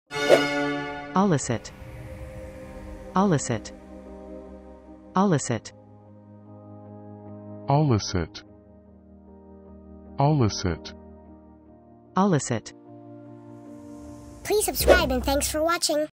Allicit. Allicit. Allicit. allicit, allicit. Allicit. Please subscribe and thanks for watching.